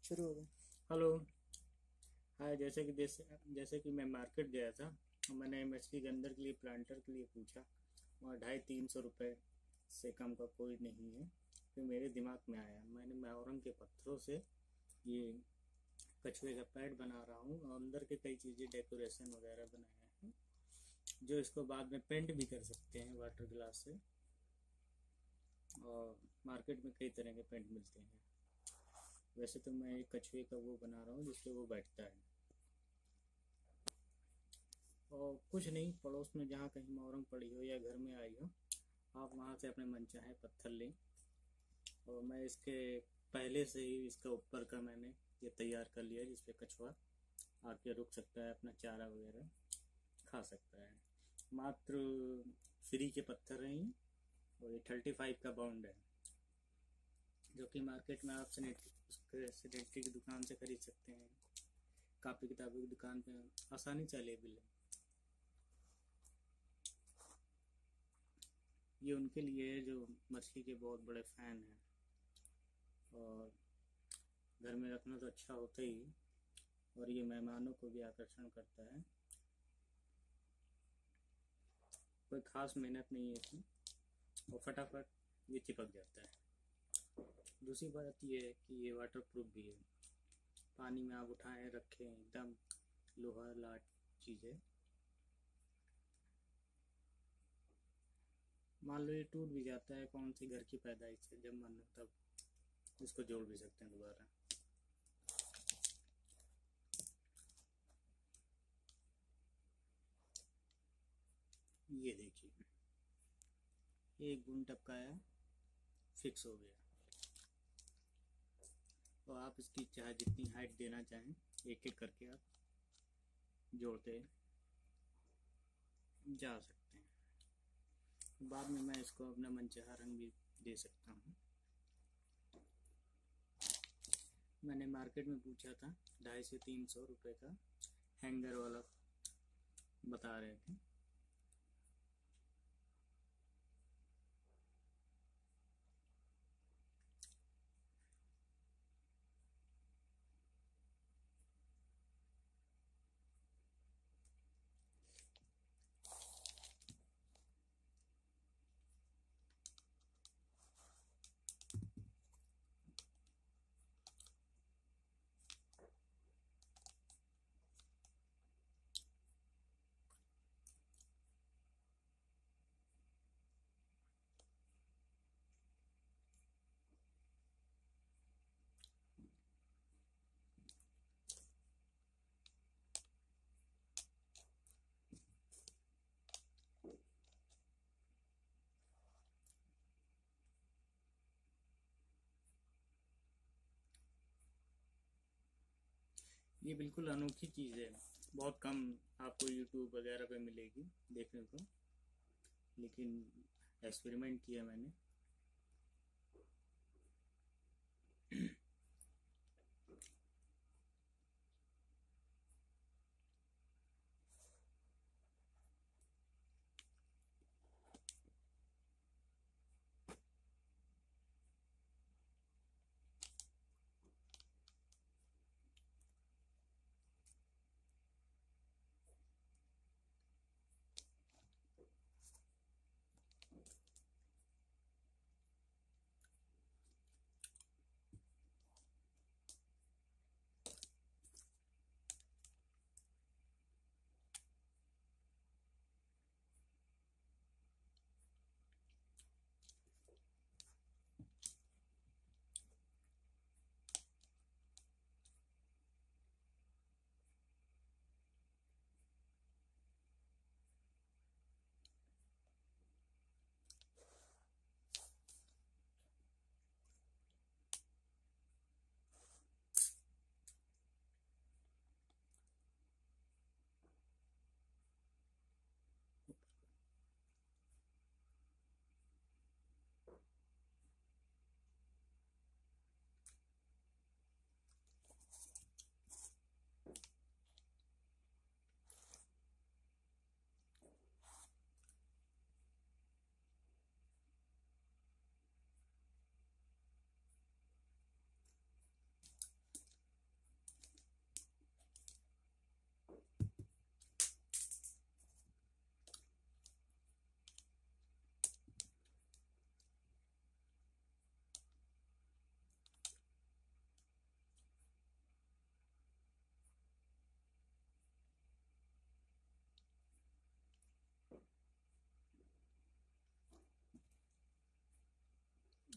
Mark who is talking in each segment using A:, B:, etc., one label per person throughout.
A: शुरू हो गया।
B: हेलो। हाय। जैसे कि मैं मार्केट गया था और मैंने मछली के अंदर के लिए प्लांटर के लिए पूछा। वहाँ 250-300 रुपये से कम का कोई नहीं है। फिर मेरे दिमाग में आया, मैंने मोहरंग के पत्थरों से ये कछुए का पैड बना रहा हूँ और अंदर के कई चीज़ें डेकोरेशन वगैरह बनाया है, जो इसको बाद में पेंट भी कर सकते हैं वाटर ग्लास से। और मार्केट में कई तरह के पेंट मिलते हैं। वैसे तो मैं एक कछुए का वो बना रहा हूँ जिसपे वो बैठता है। और कुछ नहीं, पड़ोस में जहाँ कहीं मोरंग पड़ी हो या घर में आई हो, आप वहाँ से अपने मनचाहे पत्थर लें। और मैं इसके पहले से ही इसका ऊपर का मैंने ये तैयार कर लिया, जिसपे कछुआ आके रुक सकता है, अपना चारा वगैरह खा सकता है। मात्र फ्री के पत्थर हैं ये। और ये 35 का बाउंड है, जो कि मार्केट में आप सैनिटरी की दुकान से खरीद सकते हैं। कापी किताबों की दुकान पे आसानी से अवेलेबल है। ये उनके लिए है जो मछली के बहुत बड़े फैन हैं। और घर में रखना तो अच्छा होता ही, और ये मेहमानों को भी आकर्षण करता है। कोई खास मेहनत नहीं है इसमें, और फटाफट ये चिपक जाता है। दूसरी बात ये है कि ये वाटर प्रूफ भी है। पानी में आप उठाएं रखें, एकदम लोहा लाट चीज़ है। मान लो ये टूट भी जाता है कौन सी घर की पैदाइश है, जब मन हो तब इसको जोड़ भी सकते हैं दोबारा। ये देखिए, एक बूंद टपकाया, फिक्स हो गया। तो आप इसकी चाहे जितनी हाइट देना चाहें, एक एक करके आप जोड़ते जा सकते हैं। बाद में मैं इसको अपना मनचाहा रंग भी दे सकता हूँ। मैंने मार्केट में पूछा था, 250 से 300 रुपये का हैंगर वाला बता रहे थे। ये बिल्कुल अनोखी चीज़ है, बहुत कम आपको यूट्यूब वगैरह पे मिलेगी देखने को। लेकिन एक्सपेरिमेंट किया मैंने।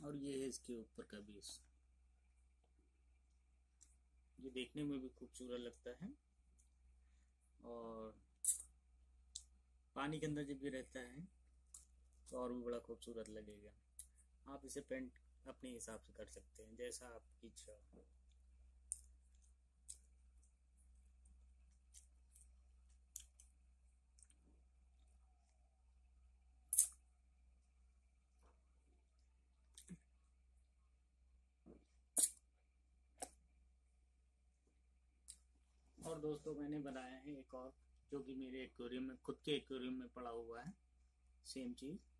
B: और ये है इसके ऊपर का बेस। ये देखने में भी खूबसूरत लगता है और पानी के अंदर जब ये रहता है तो और भी बड़ा खूबसूरत लगेगा। आप इसे पेंट अपने हिसाब से कर सकते हैं, जैसा आपकी इच्छा हो। और दोस्तों मैंने बनाया है एक और, जो कि मेरे एक्वेरियम में, खुद के एक्वेरियम में पड़ा हुआ है, सेम चीज़।